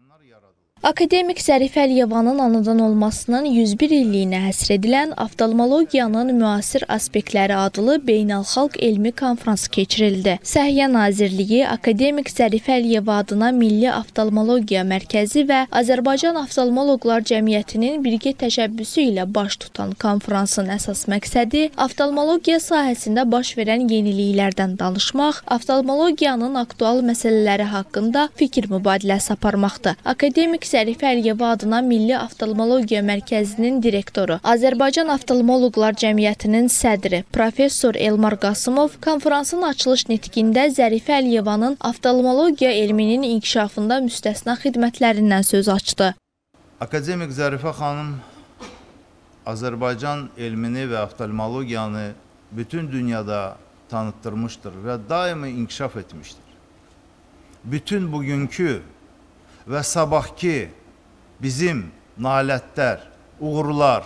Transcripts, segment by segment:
Akademik Zərifə Əliyevanın anadan olmasının 101 illiyinə həsr edilən Oftalmologiyanın müasir aspektləri adlı beynəlxalq elmi konfransı keçirildi. Səhiyyə Nazirliyi Akademik Zərifə Əliyeva adına Milli Oftalmologiya Mərkəzi və Azərbaycan Oftalmoloqlar Cəmiyyətinin birgə təşəbbüsü ilə baş tutan konfransın əsas məqsədi oftalmologiya sahəsində baş verən yeniliklərdən danışmaq, oftalmologiyanın aktual məsələləri haqqında fikir mübadiləsi aparmaqdır. Akademik Zərifə Əliyeva adına Milli Oftalmologiya Mərkəzinin direktoru, Azərbaycan Oftalmoloqlar Cəmiyyətinin sədri, Professor Elmar Qasımov konferansın açılış nitqində Zərifə Əliyevanın oftalmologiya elminin inkişafında müstəsna xidmətlərindən söz açdı. Akademik Zərifə xanım Azərbaycan elmini və oftalmologiyanı bütün dünyada tanıtdırmışdır və daimi inkişaf etmişdir. Bütün bugünkü və sabahki bizim nailətlər, uğurlar,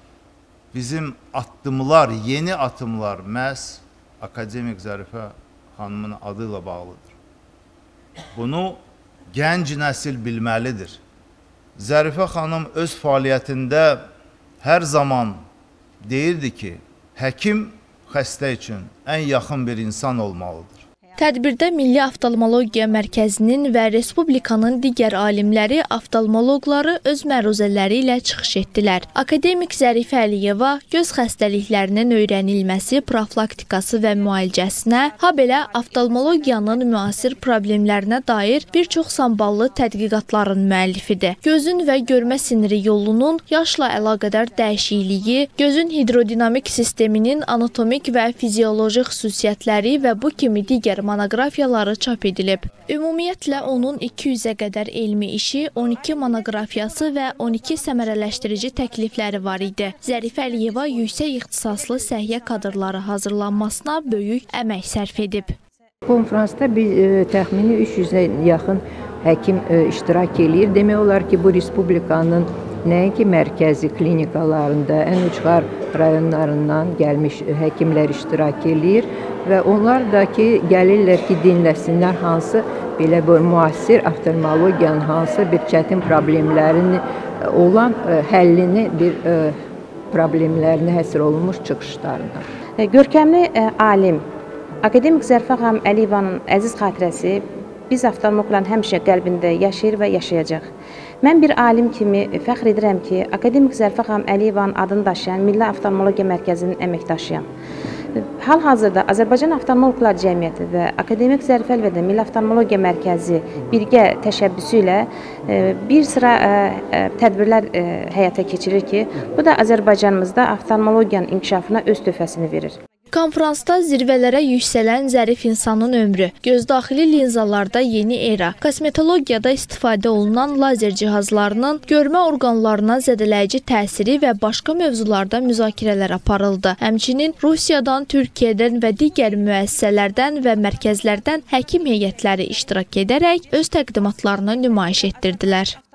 bizim addımlar, yeni atımlar məhz Akademik Zərifə xanımın adı ilə bağlıdır. Bunu gənc nəsil bilməlidir. Zərifə xanım öz fəaliyyətində hər zaman deyirdi ki, həkim xəstə üçün ən yaxın bir insan olmalıdır. Tədbirdə Milli Oftalmologiya Mərkəzinin və Respublikanın digər alimləri, oftalmoloqları öz məruzələri ilə çıxış etdilər. Akademik Zərifə Əliyeva göz xəstəliklərinin öyrənilməsi, profilaktikası və müalicəsinə, habelə oftalmologiyanın müasir problemlərinə dair bir çox samballı tədqiqatların müəllifidir. Gözün və görmə siniri yolunun yaşla əlaqədar dəyişikliyi, gözün hidrodinamik sisteminin anatomik və fizioloji xüsusiyyətləri və bu kimi digər monoqrafiyaları çap edilib. Ümumiyyətlə onun 200-ə qədər elmi işi, 12 monoqrafiyası və 12 səmərələşdirici təklifləri var idi. Zərifə Əliyeva yüksək ixtisaslı səhiyyə kadrları hazırlanmasına böyük əmək sərf edib. Konferansda təxmini 300-ə yaxın həkim iştirak edir. Demək olar ki, bu Respublikanın nəinki mərkəzi klinikalarında, ən ucqar rayonlarından gəlmiş həkimlər iştirak edir və onlar da ki, gəlirlər ki, dinləsinlər hansı belə bu müasir oftalmologiyanın hansı bir çətin problemlərini olan həllini, bir problemlərini həsr olunmuş çıxışlarına. Görkəmli alim, Akademik Zərifə xanım Əliyevanın əziz xatirəsi biz oftalmoloqların həmişə qəlbində yaşayır və yaşayacaq. Mən bir alim kimi fəxr edirəm ki, Akademik Zərifə xanım Əliyevanın adını daşıyan Milli Oftalmologiya Mərkəzinin əməkdaşıyam. Hal-hazırda Azərbaycan Oftalmoloqlar Cəmiyyəti və Akademik Zərifə Əliyeva Milli Oftalmologiya Mərkəzi birgə təşəbbüsü ilə bir sıra tədbirlər həyata keçirir ki, bu da Azərbaycanımızda oftalmologiyanın inkişafına öz töhfəsini verir. Konferansda zirvələrə yüksələn zərif insanın ömrü, gözdaxili linzalarda yeni era, kosmetologiyada istifadə olunan lazer cihazlarının görmə orqanlarına zədələyici təsiri və başqa mövzularda müzakirələr aparıldı. Həmçinin Rusiyadan, Türkiyədən və digər müəssisələrdən və mərkəzlərdən həkim heyətləri iştirak edərək öz təqdimatlarını nümayiş etdirdilər.